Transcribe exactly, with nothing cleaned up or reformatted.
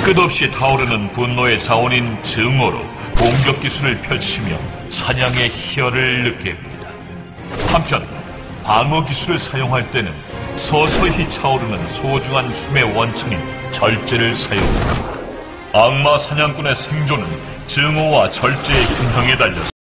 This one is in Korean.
끝없이 타오르는 분노의 자원인 증오로 공격 기술을 펼치며 사냥의 희열을 느낍니다. 한편 방어 기술을 사용할 때는 서서히 차오르는 소중한 힘의 원천인 절제를 사용합니다. 악마 사냥꾼의 생존은 증오와 절제의 균형에 달렸습니다.